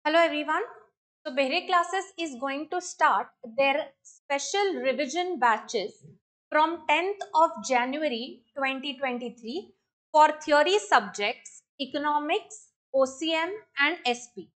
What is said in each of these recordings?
Hello everyone. So Behere Classes is going to start their special revision batches from 10th of January 2023 for theory subjects Economics, OCM and SP.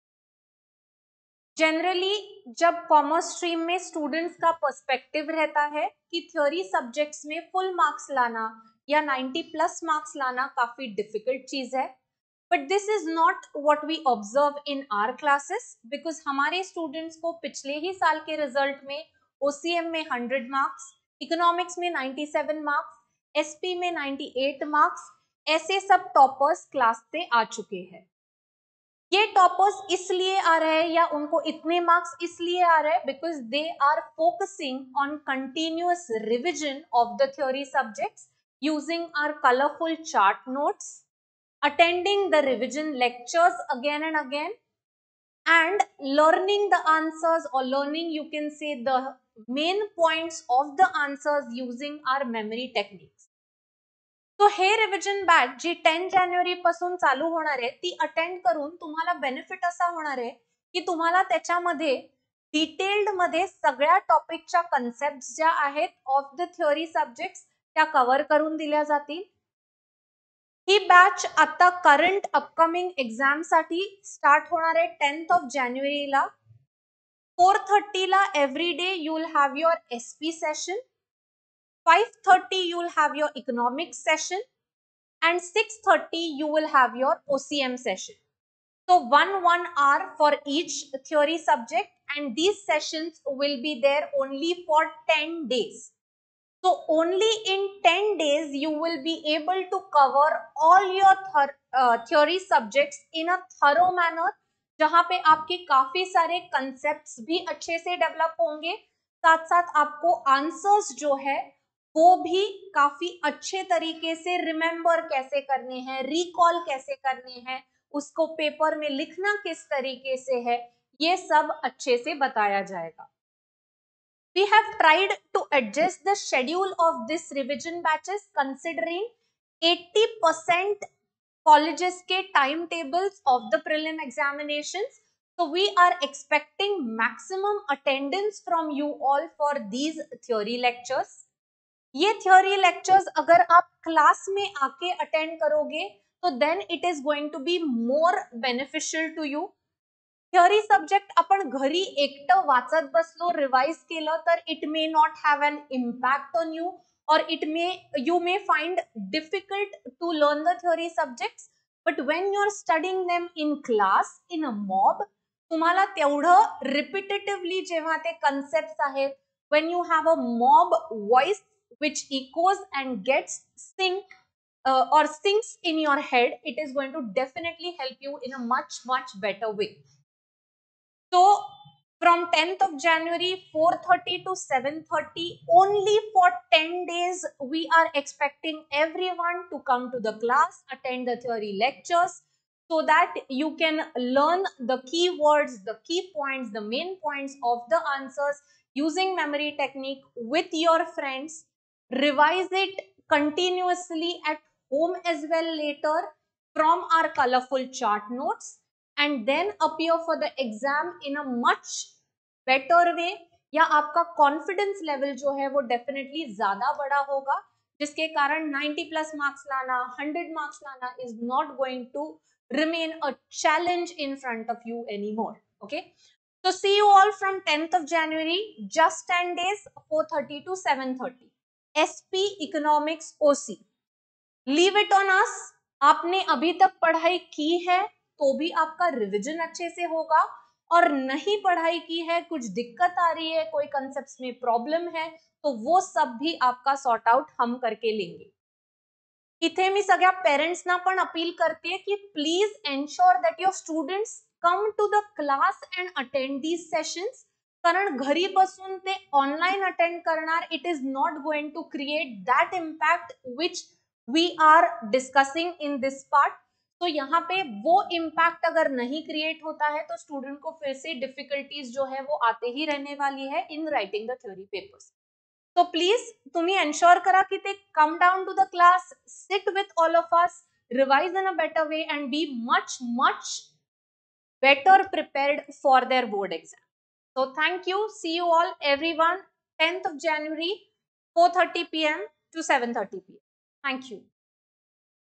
Generally जब commerce stream में students का perspective रहता है कि theory subjects में full marks लाना या 90 plus marks लाना काफी डिफिकल्ट चीज है, but this is not what we observe in our classes because हमारे स्टूडेंट्स को पिछले ही साल के रिजल्ट में ओसीएम में 100 मार्क्स, इकोनॉमिक्स में 97 मार्क्स, एसपी में 98 मार्क्स, ऐसे सब टॉपर्स क्लास से आ चुके हैं। ये टॉपर्स इसलिए आ रहे हैं या उनको इतने मार्क्स इसलिए आ रहे हैं because they are focusing on continuous revision of the theory subjects using our colourful chart notes, attending the revision lectures again and again, and learning the answers or learning, you can say, the main points of the answers using our memory techniques. तो हे revision batch जी 10 जानेवारी पासून चालू होणार आहे ती attend करून तुम्हाला बेनिफिट असा होणार आहे की तुम्हाला त्याच्यामध्ये डिटेल्ड मध्ये सगळ्या टॉपिकच्या कन्सेप्ट ज्या आहेत ऑफ द थ्योरी सब्जेक्ट्स त्या कव्हर करून दिल्या जातील। ही बॅच आता करंट अपकमिंग एक्झाम साठी स्टार्ट होणार आहे 10th ऑफ जानेवारीला। 4:30 ला every day you will have your SP session, 5:30 you will have your economics session, and 6:30 you will have your OCM session. So 1 hour for each theory subject, and these sessions will be there only for 10 days. So only in 10 days you will be able to cover all your theory subjects in a thorough manner, जहां पे आपके काफी सारे concepts भी अच्छे से develop होंगे, साथ साथ आपको आंसर्स जो है वो भी काफी अच्छे तरीके से रिमेंबर कैसे करने हैं, रिकॉल कैसे करने हैं, उसको पेपर में लिखना किस तरीके से है, ये सब अच्छे से बताया जाएगा। We have tried to adjust the schedule of this revision batches considering 80% colleges के timetables of the prelim examinations. So we are expecting maximum attendance from you all for these theory lectures. ये theory lectures अगर आप class में आके attend करोगे तो then it is going to be more beneficial to you. Theory subject आपण घरी एकटं वाचत बसलो, रिवाइज केलं तर it may not have an impact on you और you may find difficult to learn the theory subjects, but when you are studying them in class in a mob, तुम्हाला तेवढं रिपीटेटिवली जेव्हा ते कन्सेप्ट्स आहेत, when you have a mob voice which echoes and gets or sinks in your head, it is going to definitely help you in a much better way. So from 10th of January 4:30 to 7:30 only for 10 days we are expecting everyone to come to the class, attend the theory lectures so that you can learn the key words, the key points, the main points of the answers using memory technique with your friends. Revise it continuously at home as well later from our colorful chart notes, and then appear for the exam in a much better way, या आपका confidence level जो है वो definitely ज्यादा बड़ा होगा, जिसके कारण 90 प्लस मार्क्स लाना, 100 मार्क्स लाना is not going to remain a challenge in front of you anymore. Okay, so see you all from 10th of January, just 10 days, 4:30 to 7:30. SP Economics OC, leave it on us. आपने अभी तक पढ़ाई की है तो भी आपका revision अच्छे से होगा, और नहीं पढ़ाई की है, कुछ दिक्कत आ रही है, कोई कंसेप्ट्स में प्रॉब्लम है, तो वो सब भी आपका सॉर्ट आउट हम करके लेंगे। इथे मी सगळ्या पेरेंट्सना पण अपील करते की please ensure that your students come to the class and attend these sessions, कारण घरी बसून ते ऑनलाइन अटेंड करणार, it is not going to create that impact which we are discussing in this part. तो यहाँ पे वो इम्पैक्ट अगर नहीं क्रिएट होता है तो स्टूडेंट को फिर से डिफिकल्टीज जो है वो आते ही रहने वाली है in writing the theory papers. तो प्लीज तुम्ही एन्श्योर करा की ते come down to the class, sit with all of us, revise in a better way, and be much better prepared for their board exam. So thank you. See you all, everyone, 10th of January, 4:30 p.m. to 7:30 p.m. Thank you.